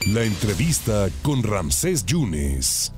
La entrevista con Ramsés Yunes.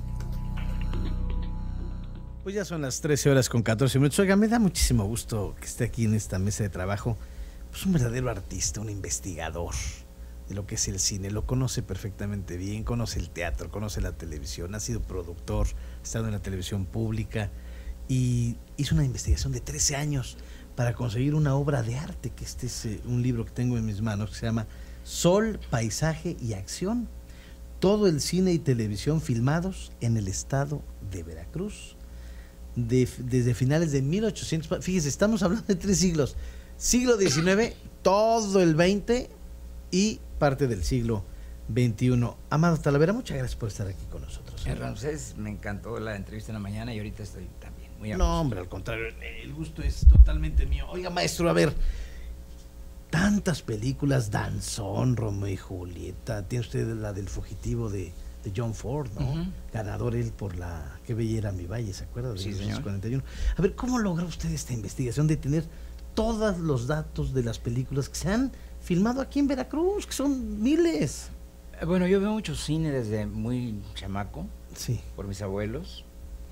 Pues ya son las 13 horas con 14 minutos. Oiga, me da muchísimo gusto que esté aquí en esta mesa de trabajo. Pues un verdadero artista, un investigador de lo que es el cine. Lo conoce perfectamente bien, conoce el teatro, conoce la televisión, ha sido productor, ha estado en la televisión pública y hizo una investigación de 13 años para conseguir una obra de arte, que este es un libro que tengo en mis manos, que se llama Sol, Paisaje y Acción. Todo el cine y televisión filmados en el estado de Veracruz. Desde finales de 1800, fíjese, estamos hablando de 3 siglos, siglo XIX, todo el XX y parte del siglo XXI. Amado Talavera, muchas gracias por estar aquí con nosotros. Ramsés, me encantó la entrevista en la mañana y ahorita estoy también muy a gusto. No, hombre, al contrario, el gusto es totalmente mío. Oiga, maestro, a ver, tantas películas, Danzón, Romeo y Julieta, tiene usted la del fugitivo de John Ford, ¿no? Ganador él por la Qué bella era mi valle, ¿se acuerda? De Sí, 1941. A ver, ¿cómo logra usted esta investigación de tener todos los datos de las películas que se han filmado aquí en Veracruz, que son miles? Bueno, yo veo mucho cine desde muy chamaco, Sí. por mis abuelos,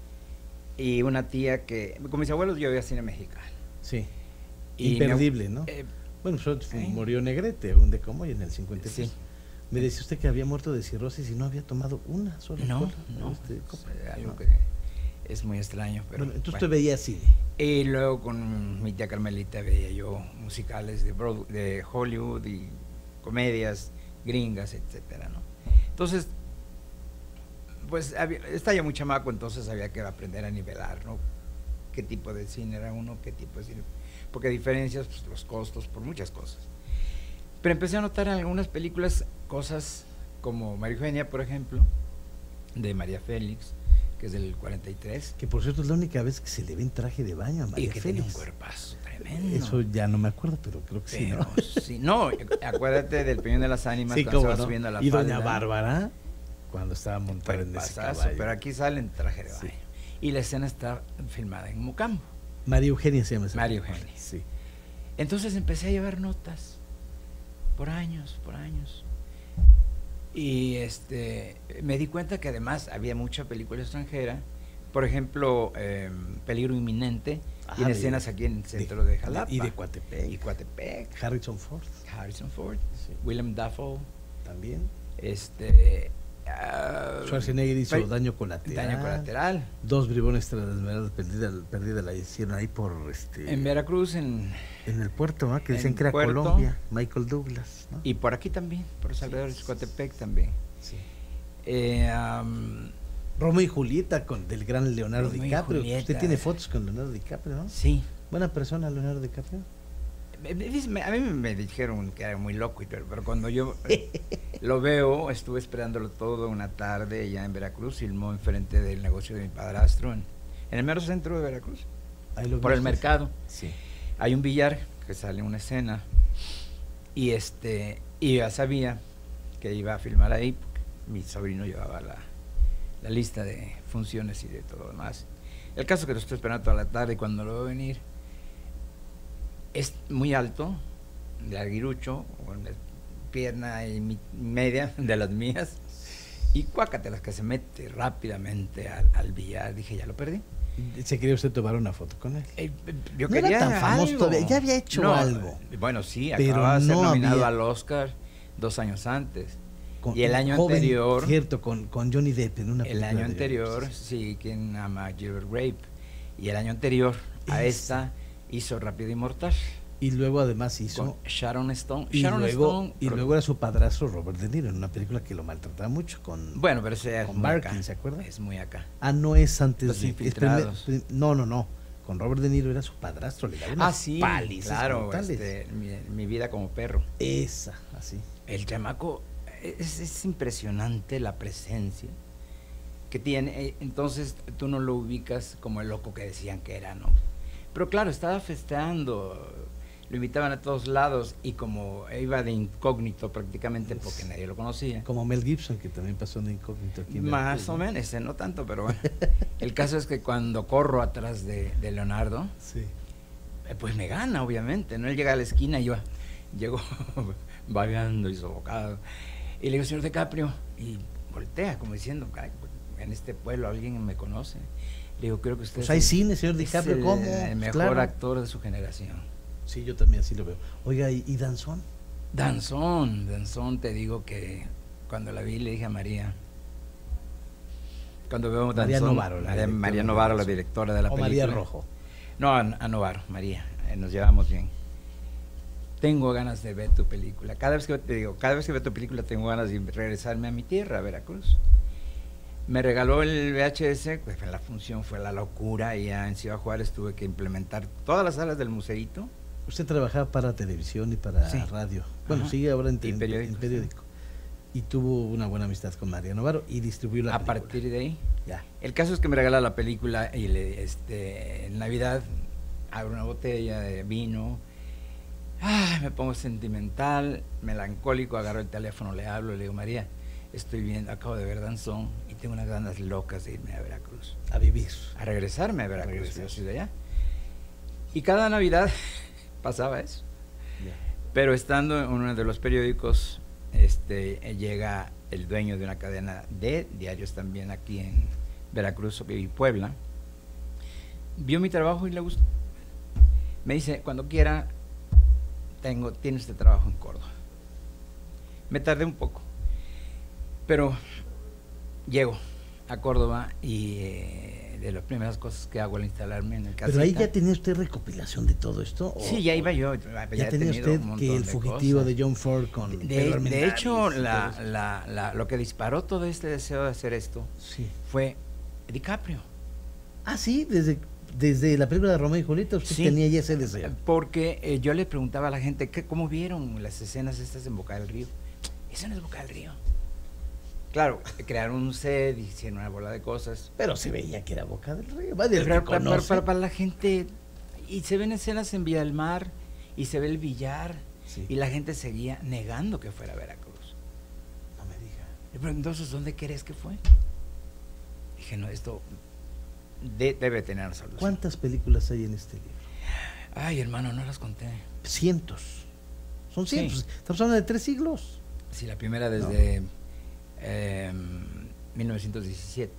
y una tía que, con mis abuelos yo veía cine mexicano. Sí. Y imperdible, ¿no? Bueno, murió Negrete, un de Comoy en el 53. Sí. Me decía usted que había muerto de cirrosis y no había tomado una sola copa. Algo que es muy extraño. Pero, bueno, entonces usted veía cine. Y luego con mi tía Carmelita veía yo musicales de Hollywood y comedias gringas, etcétera, ¿no? Entonces, pues estaba ya muy chamaco, entonces había que aprender a nivelar, ¿no? Qué tipo de cine era uno, qué tipo de cine, porque diferencias, pues, los costos, por muchas cosas. Pero empecé a notar en algunas películas cosas como María Eugenia, por ejemplo, de María Félix, que es del 43. Que por cierto es la única vez que se le ve en traje de baño a María y que Félix. tiene un cuerpazo tremendo. Eso ya no me acuerdo, pero creo que pero, sí, ¿no? sí, no, acuérdate del Peñón de las Ánimas, sí, cuando se va no. subiendo a la Y falda. doña Bárbara, cuando estaba montada en ese caballo. Pero aquí sale en traje de baño. Sí. Y la escena está filmada en Mocambo. María Eugenia se llama esa. María Eugenia. Sí. Entonces empecé a llevar notas por años. Y me di cuenta que además había mucha película extranjera. Por ejemplo, Peligro Inminente, tiene escenas aquí en el centro de Jalapa. Y de Coatepec. Y Coatepec. Harrison Ford. Sí. William Dafoe. También. Schwarzenegger hizo Daño Colateral. Daño Colateral. 2 bribones tras las esmeraldas perdida la hicieron ahí por en Veracruz, en el puerto, ¿no? Que decían que era puerto, Colombia, Michael Douglas, ¿no? Y por aquí también, por los alrededores de Coatepec también. Sí. Romeo y Julieta del gran Leonardo DiCaprio. Usted tiene fotos con Leonardo DiCaprio, ¿no? Sí. Buena persona, Leonardo DiCaprio. A mí me dijeron que era muy loco, pero cuando yo lo veo, estuve esperándolo todo una tarde ya en Veracruz, filmó enfrente del negocio de mi padrastro, en el mero centro de Veracruz, por el mercado. Sí. Hay un billar que sale una escena y ya sabía que iba a filmar ahí, porque mi sobrino llevaba la lista de funciones y de todo lo demás. El caso que lo estoy esperando toda la tarde y cuando lo veo venir, es muy alto, larguirucho, con la pierna y media de las mías, y cuácatelas que se mete rápidamente al billar. Dije, ya lo perdí. ¿Se quería usted tomar una foto con él? Yo no quería era tan famoso todavía, ya había hecho algo. Bueno, sí, pero acababa de ser nominado había... al Oscar 2 años antes. Y el año anterior... Cierto, con Johnny Depp en una película. El año anterior, sí, quien ama a Gilbert Grape. Y el año anterior a esta hizo Rápido y Mortal. Y luego además hizo... Con Sharon Stone. Y luego era su padrastro Robert De Niro en una película que lo maltrataba mucho Bueno, pero ese con Barkin, ¿se acuerda? Es muy acá. No es antes Los Infiltrados. No. Con Robert De Niro era su padrastro. Le daba unas sí, palizas claro. brutales. Mi vida como perro. Esa, así. El chamaco, es impresionante la presencia que tiene. Entonces tú no lo ubicas como el loco que decían que era, ¿no? Pero claro, estaba festeando, lo invitaban a todos lados y como iba de incógnito prácticamente porque nadie lo conocía. Como Mel Gibson, que también pasó de incógnito aquí. Más o menos, ese no tanto, pero bueno. El caso es que cuando corro atrás de Leonardo, sí, pues me gana, obviamente, ¿no? Él llega a la esquina y yo llego vagando y sofocado. Y le digo, señor DiCaprio, y voltea como diciendo, "Caray, en este pueblo alguien me conoce". Le digo, creo que usted Pues hay cine, señor DiCaprio, el, ¿cómo? el Pues mejor claro. actor de su generación. Sí, yo también así lo veo. Oiga, ¿y Danzón? Danzón, te digo que cuando la vi le dije a María, cuando veo Danzón, María Novaro, María Novaro, la directora de la o película. María Rojo. No, a Novaro, María, nos llevamos bien. Tengo ganas de ver tu película. Cada vez que veo tu película tengo ganas de regresarme a mi tierra, a Veracruz. Me regaló el VHS, pues la función fue la locura, y ya en Ciudad Juárez tuve que implementar todas las salas del museíto. Usted trabajaba para televisión y para Sí. radio. Bueno, Ajá. sigue ahora en Y periódico, periódico. Y tuvo una buena amistad con María Novaro y distribuyó la A película. partir de ahí, Ya. el caso es que me regala la película y en Navidad abro una botella de vino. Me pongo sentimental, melancólico, agarro el teléfono, le hablo, le digo, María, acabo de ver Danzón y tengo unas ganas locas de irme a Veracruz, A vivir. a regresarme a Veracruz, Regresar. yo soy de allá. Y cada Navidad pasaba eso. Ya. Pero estando en uno de los periódicos, llega el dueño de una cadena de diarios también aquí en Veracruz y Puebla, vio mi trabajo y le gustó. Me dice, cuando quiera, tiene usted trabajo en Córdoba. Me tardé un poco, pero llego a Córdoba y de las primeras cosas que hago al instalarme en el casita. Pero ahí ya tenía usted recopilación de todo esto. ¿O- Sí, ya iba yo. Ya he tenía tenido usted un que montón el de fugitivo cosas. de John Ford con Pedro De Armendáriz hecho, y todo eso. lo que disparó todo este deseo de hacer esto Sí. fue DiCaprio. Ah, sí, desde la película de Romeo y Julieta usted Sí. tenía ya ese deseo. Porque yo le preguntaba a la gente, ¿cómo vieron las escenas estas en Boca del Río? Eso no es Boca del Río. Claro, crearon un set, hicieron una bola de cosas. Pero se veía que era Boca del Río. Va del Pero que conoce. para la gente, y se ven escenas en Villa del Mar, y se ve el billar, Sí. y la gente seguía negando que fuera Veracruz. No me diga. Pero entonces, ¿dónde crees que fue? Dije, no, esto debe tener una solución. ¿Cuántas películas hay en este libro? Ay, hermano, no las conté. Cientos. Son Sí. cientos. Estamos hablando de 3 siglos. Sí, la primera desde 1917.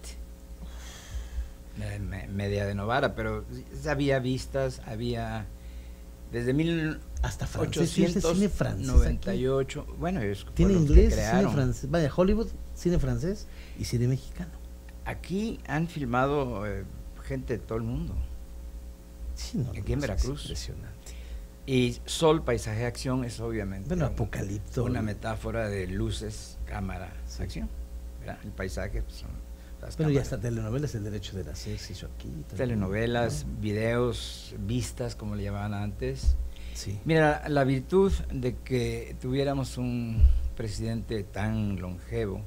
Media de Novara, pero había vistas, había desde Hasta francés. ¿Sí? ¿Este cine francés aquí? 1898. Bueno, es Tiene fue lo que inglés, cine crearon. francés. Vaya, Hollywood, cine francés y cine mexicano. Aquí han filmado gente de todo el mundo. Sí, no, Aquí en es Veracruz. Impresionante. Y sol, paisaje, acción es obviamente Bueno, Apocalipto. una metáfora de luces, cámara, Sí. acción. ¿Verdad? El paisaje pues, son las Bueno, ya cámaras. está telenovelas, El Derecho de Nacer se hizo aquí. también, Telenovelas, ¿no? videos, vistas, como le llamaban antes. Sí. Mira, la virtud de que tuviéramos un presidente tan longevo,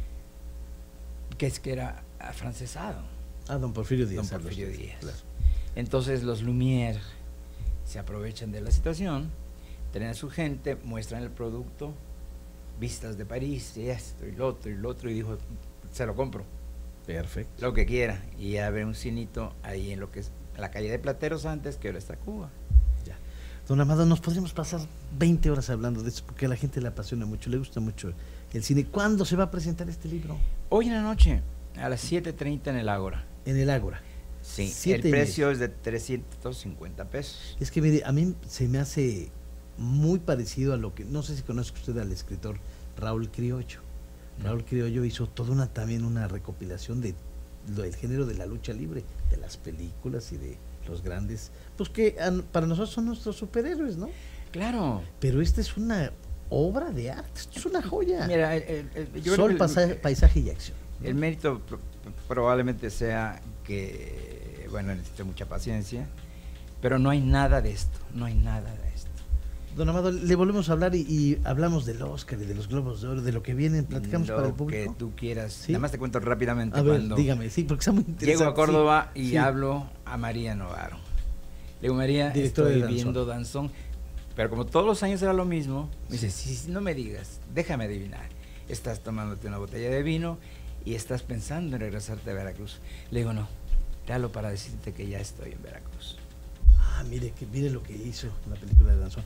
que es que era afrancesado, Ah, don Porfirio Díaz. don Porfirio habla usted, Díaz. claro. Entonces los Lumière se aprovechan de la situación, tienen a su gente, muestran el producto, vistas de París, y esto y lo otro, y dijo, se lo compro, Perfecto. lo que quiera, y abre un cinito ahí en lo que es la calle de Plateros antes, que ahora está Cuba. Ya. Don Amado, nos podríamos pasar 20 horas hablando de esto porque a la gente le apasiona mucho, le gusta mucho el cine. ¿Cuándo se va a presentar este libro? Hoy en la noche, a las 7:30 en el Ágora. En el Ágora. Sí, 7:30. el precio es de 350 pesos. Es que mire, a mí se me hace muy parecido a lo que, no sé si conozca usted al escritor Raúl Criollo. No. Raúl Criollo hizo toda también una recopilación del género de la lucha libre, de las películas y de los grandes, pues que para nosotros son nuestros superhéroes, ¿no? Claro. Pero esta es una obra de arte, esto es una joya. Mira, yo Sol, creo que paisaje y acción. ¿no? el mérito probablemente sea que, bueno, necesito mucha paciencia, pero no hay nada de esto, no hay nada de esto. Don Amado, le volvemos a hablar y hablamos del Oscar y de los Globos de Oro, de lo que vienen, platicamos Lo para el público. que tú quieras. ¿Sí? Nada más te cuento rápidamente A ver, cuando dígame, sí, porque está muy interesante. llego a Córdoba sí, y sí. hablo a María Novaro. Le digo, María, Directora de estoy Danzón. viendo Danzón. Pero como todos los años era lo mismo, me dice, sí, no me digas, déjame adivinar. Estás tomándote una botella de vino y estás pensando en regresarte a Veracruz. Le digo, no, te hablo para decirte que ya estoy en Veracruz. Ah, mire lo que hizo la película de Danzón.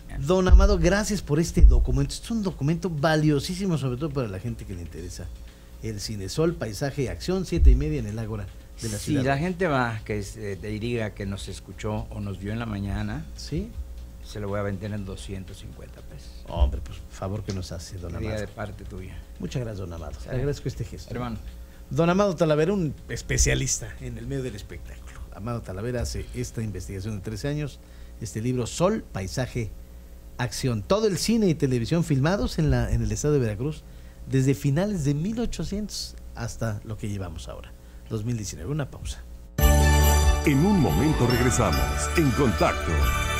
Don Amado, gracias por este documento. Es un documento valiosísimo, sobre todo para la gente que le interesa el cine. Sol, paisaje y acción, 7:30 en el Ágora de la ciudad. Si la gente va, que te diga que nos escuchó o nos vio en la mañana, ¿sí? Se lo voy a vender en 250 pesos. Hombre, pues favor que nos hace, don Amado. De parte tuya. Muchas gracias, don Amado. Le agradezco este gesto. Hermano. Don Amado Talavera, un especialista en el medio del espectáculo. Amado Talavera hace esta investigación de 13 años, este libro Sol, Paisaje, Acción. Todo el cine y televisión filmados en el estado de Veracruz desde finales de 1800 hasta lo que llevamos ahora, 2019. Una pausa. En un momento regresamos. En Contacto.